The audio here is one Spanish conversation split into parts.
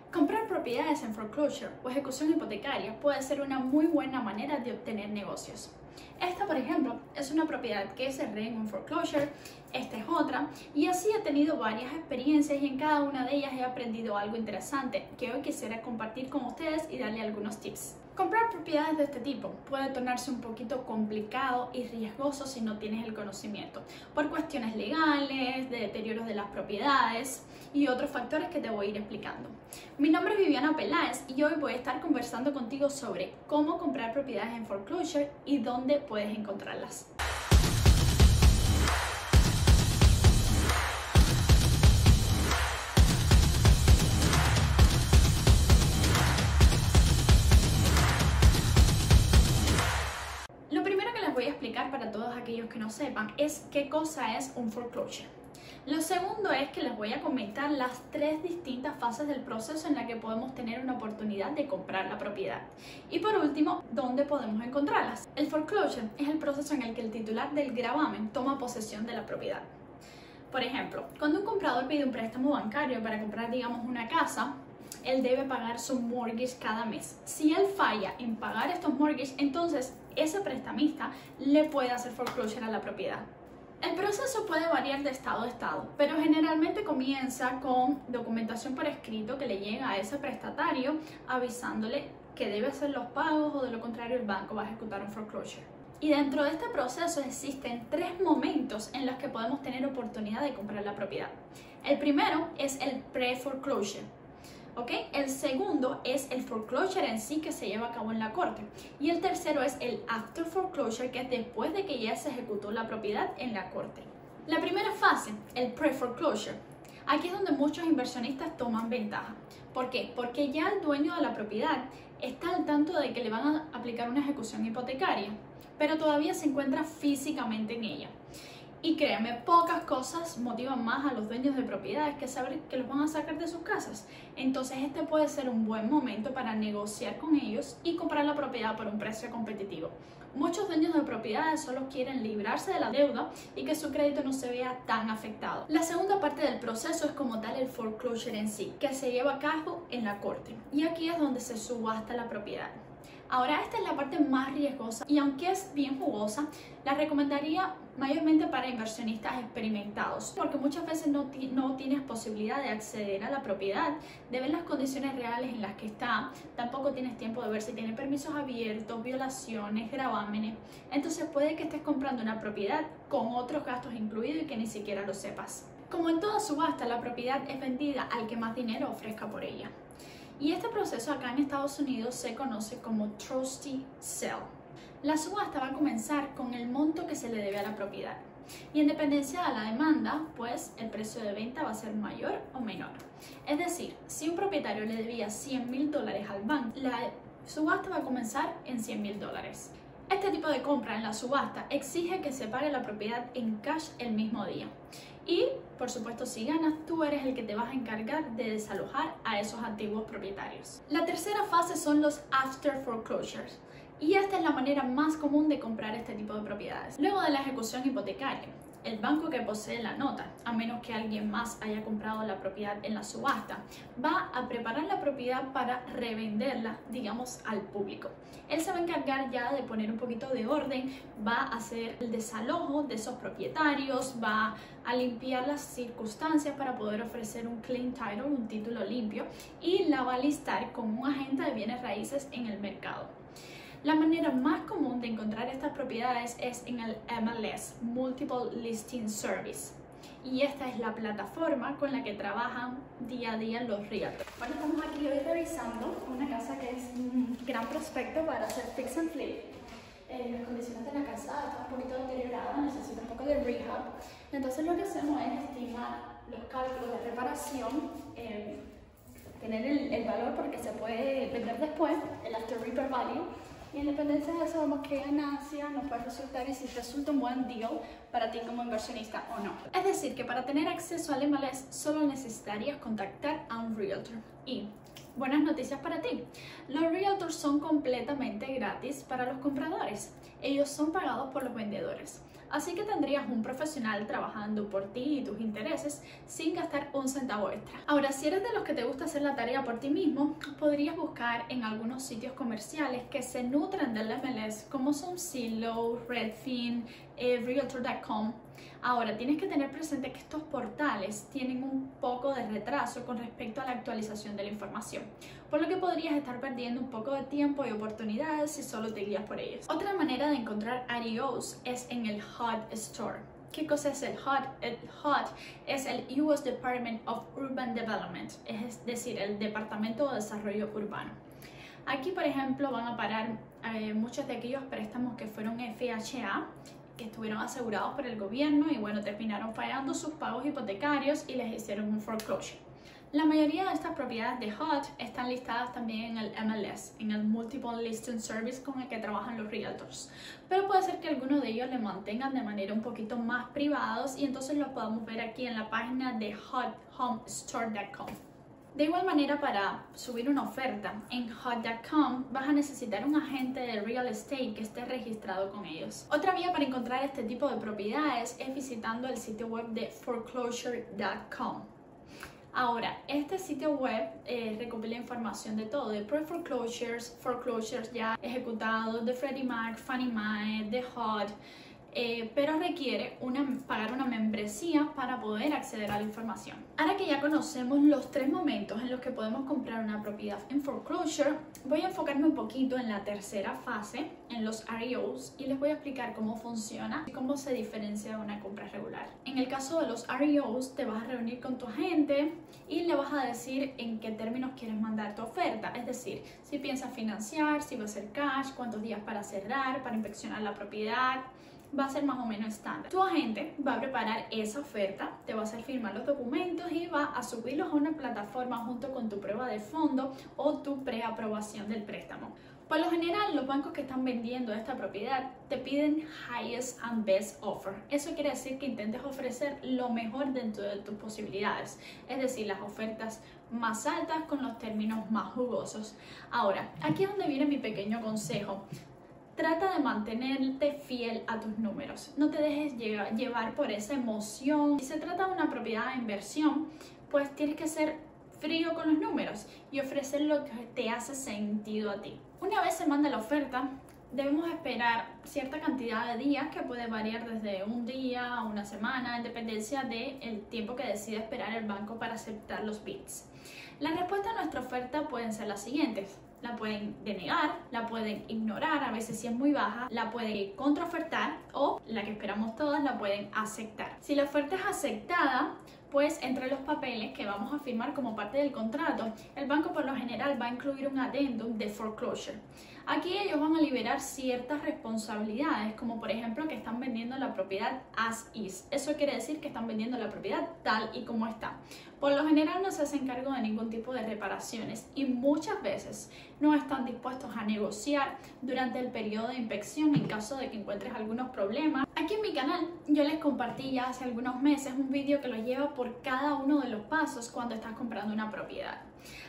Comprar propiedades en foreclosure o ejecución hipotecaria puede ser una muy buena manera de obtener negocios. Esta, por ejemplo, es una propiedad que cerré en un foreclosure, esta es otra, y así he tenido varias experiencias y en cada una de ellas he aprendido algo interesante que hoy quisiera compartir con ustedes y darle algunos tips. Comprar propiedades de este tipo puede tornarse un poquito complicado y riesgoso si no tienes el conocimiento, por cuestiones legales, de deterioros de las propiedades y otros factores que te voy a ir explicando. Mi nombre es Viviana Peláez y hoy voy a estar conversando contigo sobre cómo comprar propiedades en foreclosure y dónde puedes encontrarlas. Voy a explicar para todos aquellos que no sepan es qué cosa es un foreclosure. Lo segundo es que les voy a comentar las tres distintas fases del proceso en la que podemos tener una oportunidad de comprar la propiedad. Y por último, ¿dónde podemos encontrarlas? El foreclosure es el proceso en el que el titular del gravamen toma posesión de la propiedad. Por ejemplo, cuando un comprador pide un préstamo bancario para comprar, digamos, una casa, él debe pagar su mortgage cada mes. Si él falla en pagar estos mortgages, entonces ese prestamista le puede hacer foreclosure a la propiedad. El proceso puede variar de estado a estado, pero generalmente comienza con documentación por escrito que le llega a ese prestatario avisándole que debe hacer los pagos o de lo contrario el banco va a ejecutar un foreclosure. Y dentro de este proceso existen tres momentos en los que podemos tener oportunidad de comprar la propiedad. El primero es el pre-foreclosure. ¿Okay? El segundo es el foreclosure en sí que se lleva a cabo en la corte y el tercero es el after foreclosure, que es después de que ya se ejecutó la propiedad en la corte. La primera fase, el pre-foreclosure, aquí es donde muchos inversionistas toman ventaja. ¿Por qué? Porque ya el dueño de la propiedad está al tanto de que le van a aplicar una ejecución hipotecaria, pero todavía se encuentra físicamente en ella. Y créanme, pocas cosas motivan más a los dueños de propiedades que saber que los van a sacar de sus casas. Entonces este puede ser un buen momento para negociar con ellos y comprar la propiedad por un precio competitivo. Muchos dueños de propiedades solo quieren librarse de la deuda y que su crédito no se vea tan afectado. La segunda parte del proceso es como tal el foreclosure en sí, que se lleva a cabo en la corte. Y aquí es donde se subasta la propiedad. Ahora esta es la parte más riesgosa y aunque es bien jugosa, la recomendaría mayormente para inversionistas experimentados, porque muchas veces no tienes posibilidad de acceder a la propiedad, de ver las condiciones reales en las que está, tampoco tienes tiempo de ver si tiene permisos abiertos, violaciones, gravámenes, entonces puede que estés comprando una propiedad con otros gastos incluidos y que ni siquiera lo sepas. Como en toda subasta, la propiedad es vendida al que más dinero ofrezca por ella. Y este proceso acá en Estados Unidos se conoce como trustee sale. La subasta va a comenzar con el monto que se le debe a la propiedad. Y en dependencia de la demanda, pues el precio de venta va a ser mayor o menor. Es decir, si un propietario le debía $100,000 al banco, la subasta va a comenzar en $100,000. Este tipo de compra en la subasta exige que se pague la propiedad en cash el mismo día. Y, por supuesto, si ganas, tú eres el que te vas a encargar de desalojar a esos antiguos propietarios. La tercera fase son los after foreclosures. Y esta es la manera más común de comprar este tipo de propiedades. Luego de la ejecución hipotecaria, el banco que posee la nota, a menos que alguien más haya comprado la propiedad en la subasta, va a preparar la propiedad para revenderla, digamos, al público. Él se va a encargar ya de poner un poquito de orden, va a hacer el desalojo de esos propietarios, va a limpiar las circunstancias para poder ofrecer un clean title, un título limpio, y la va a listar como un agente de bienes raíces en el mercado. La manera más común de encontrar estas propiedades es en el MLS, Multiple Listing Service. Y esta es la plataforma con la que trabajan día a día los realtors. Bueno, estamos aquí hoy revisando una casa que es un gran prospecto para hacer fix and flip. Las condiciones de la casa están un poquito deterioradas, necesita un poco de rehab. Entonces lo que hacemos es estimar los cálculos de reparación, tener el valor porque se puede vender después, el after repair value. Y en dependencia de eso vemos qué ganancia nos puede resultar y si resulta un buen deal para ti como inversionista o no. Es decir, que para tener acceso al MLS solo necesitarías contactar a un realtor. Y buenas noticias para ti, los realtors son completamente gratis para los compradores. Ellos son pagados por los vendedores. Así que tendrías un profesional trabajando por ti y tus intereses sin gastar un centavo extra. Ahora, si eres de los que te gusta hacer la tarea por ti mismo, podrías buscar en algunos sitios comerciales que se nutren del MLS, como son Zillow, Redfin, Realtor.com. Ahora, tienes que tener presente que estos portales tienen un poco de retraso con respecto a la actualización de la información, por lo que podrías estar perdiendo un poco de tiempo y oportunidades si solo te guías por ellos. Otra manera de encontrar REOs es en el HUD Store. ¿Qué cosa es el HUD? El HUD es el US Department of Urban Development, es decir, el Departamento de Desarrollo Urbano. Aquí, por ejemplo, van a parar muchos de aquellos préstamos que fueron FHA, que estuvieron asegurados por el gobierno y bueno, terminaron fallando sus pagos hipotecarios y les hicieron un foreclosure. La mayoría de estas propiedades de HUD están listadas también en el MLS, en el Multiple Listing Service con el que trabajan los realtors. Pero puede ser que algunos de ellos le mantengan de manera un poquito más privados y entonces los podemos ver aquí en la página de HUDHomestore.com. De igual manera, para subir una oferta en HUD.com vas a necesitar un agente de real estate que esté registrado con ellos. Otra vía para encontrar este tipo de propiedades es visitando el sitio web de foreclosure.com. Ahora, este sitio web recopila información de todo, de pre-foreclosures, foreclosures ya ejecutados, de Freddie Mac, Fannie Mae, de HUD, pero requiere pagar una membresía para poder acceder a la información. Ahora que ya conocemos los 3 momentos en los que podemos comprar una propiedad en foreclosure, voy a enfocarme un poquito en la tercera fase, en los REOs, y les voy a explicar cómo funciona y cómo se diferencia de una compra regular. En el caso de los REOs, te vas a reunir con tu agente y le vas a decir en qué términos quieres mandar tu oferta, es decir, si piensas financiar, si va a ser cash, cuántos días para cerrar, para inspeccionar la propiedad. Va a ser más o menos estándar. Tu agente va a preparar esa oferta, te va a hacer firmar los documentos y va a subirlos a una plataforma junto con tu prueba de fondo o tu preaprobación del préstamo. Por lo general, los bancos que están vendiendo esta propiedad te piden highest and best offer. Eso quiere decir que intentes ofrecer lo mejor dentro de tus posibilidades, es decir, las ofertas más altas con los términos más jugosos. Ahora, aquí es donde viene mi pequeño consejo. Trata de mantenerte fiel a tus números. No te dejes llevar por esa emoción. Si se trata de una propiedad de inversión, pues tienes que ser frío con los números y ofrecer lo que te hace sentido a ti. Una vez se manda la oferta, debemos esperar cierta cantidad de días que puede variar desde un día a una semana en dependencia del tiempo que decida esperar el banco para aceptar los bids. La respuesta a nuestra oferta pueden ser las siguientes. La pueden denegar, la pueden ignorar, a veces si es muy baja, la pueden contraofertar o, la que esperamos todas, la pueden aceptar. Si la oferta es aceptada, pues entre los papeles que vamos a firmar como parte del contrato, el banco por lo general va a incluir un addendum de foreclosure. Aquí ellos van a liberar ciertas responsabilidades, como por ejemplo que están vendiendo la propiedad as is. Eso quiere decir que están vendiendo la propiedad tal y como está. Por lo general no se hacen cargo de ningún tipo de reparaciones y muchas veces no están dispuestos a negociar durante el periodo de inspección en caso de que encuentres algunos problemas. Aquí en mi canal yo les compartí ya hace algunos meses un vídeo que los lleva por cada uno de los pasos cuando estás comprando una propiedad.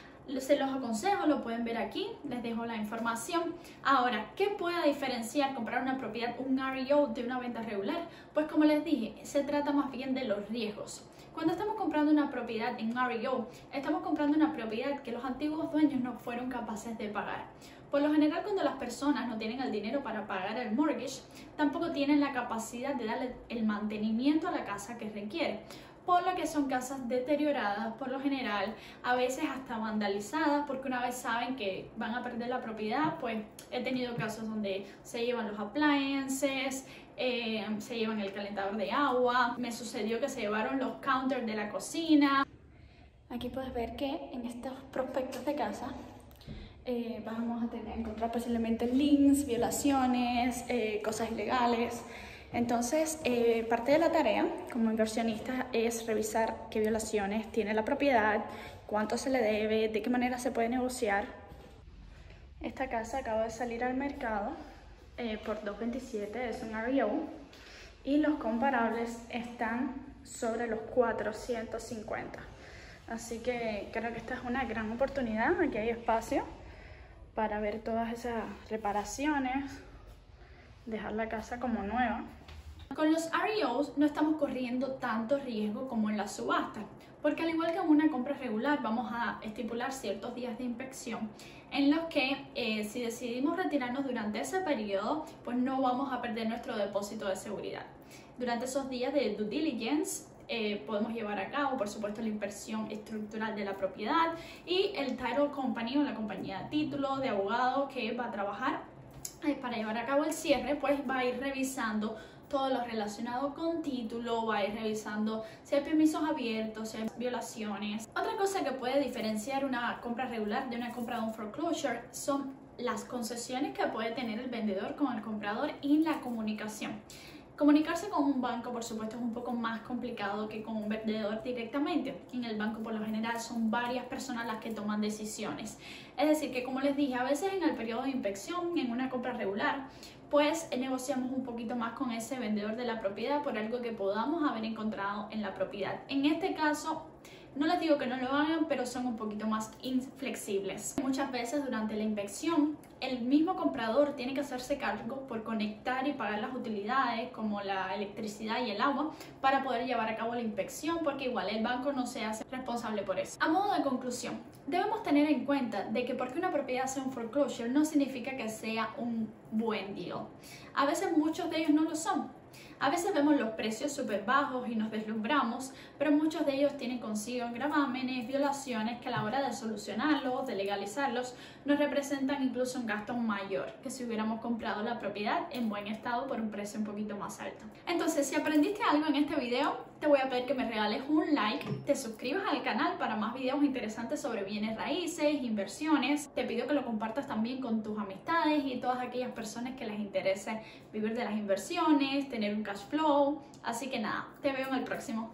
Se los aconsejo, lo pueden ver aquí, les dejo la información. Ahora, ¿qué puede diferenciar comprar una propiedad, un REO, de una venta regular? Pues como les dije, se trata más bien de los riesgos. Cuando estamos comprando una propiedad en REO, estamos comprando una propiedad que los antiguos dueños no fueron capaces de pagar. Por lo general, cuando las personas no tienen el dinero para pagar el mortgage, tampoco tienen la capacidad de darle el mantenimiento a la casa que requiere. Por lo que son casas deterioradas, por lo general, a veces hasta vandalizadas, porque una vez saben que van a perder la propiedad, pues he tenido casos donde se llevan los appliances, se llevan el calentador de agua, me sucedió que se llevaron los counters de la cocina. Aquí puedes ver que en estos prospectos de casa vamos a encontrar posiblemente links, violaciones, cosas ilegales. Entonces, parte de la tarea como inversionista es revisar qué violaciones tiene la propiedad, cuánto se le debe, de qué manera se puede negociar. Esta casa acaba de salir al mercado por $227, es un REO, y los comparables están sobre los 450. Así que creo que esta es una gran oportunidad. Aquí hay espacio para ver todas esas reparaciones, dejar la casa como nueva. Con los REOs no estamos corriendo tanto riesgo como en la subasta, porque al igual que en una compra regular vamos a estipular ciertos días de inspección en los que si decidimos retirarnos durante ese periodo, pues no vamos a perder nuestro depósito de seguridad. Durante esos días de due diligence podemos llevar a cabo, por supuesto, la inspección estructural de la propiedad y el title company o la compañía de título de abogado que va a trabajar para llevar a cabo el cierre, pues va a ir revisando todo lo relacionado con título, va a ir revisando si hay permisos abiertos, si hay violaciones. Otra cosa que puede diferenciar una compra regular de una compra de un foreclosure son las concesiones que puede tener el vendedor con el comprador y la comunicación. Comunicarse con un banco, por supuesto, es un poco más complicado que con un vendedor directamente. En el banco, por lo general, son varias personas las que toman decisiones. Es decir, que como les dije, a veces en el periodo de inspección, en una compra regular, pues negociamos un poquito más con ese vendedor de la propiedad por algo que podamos haber encontrado en la propiedad. En este caso, no les digo que no lo hagan, pero son un poquito más inflexibles. Muchas veces durante la inspección, el mismo comprador tiene que hacerse cargo por conectar y pagar las utilidades como la electricidad y el agua para poder llevar a cabo la inspección, porque igual el banco no se hace responsable por eso. A modo de conclusión, debemos tener en cuenta de que porque una propiedad sea un foreclosure no significa que sea un buen deal. A veces muchos de ellos no lo son. A veces vemos los precios súper bajos y nos deslumbramos, pero muchos de ellos tienen consigo gravámenes, violaciones que a la hora de solucionarlos, de legalizarlos, nos representan incluso un gasto mayor que si hubiéramos comprado la propiedad en buen estado por un precio un poquito más alto. Entonces, si aprendiste algo en este video, te voy a pedir que me regales un like, te suscribas al canal para más videos interesantes sobre bienes raíces, inversiones. Te pido que lo compartas también con tus amistades y todas aquellas personas que les interese vivir de las inversiones, tener un cash flow. Así que nada, te veo en el próximo.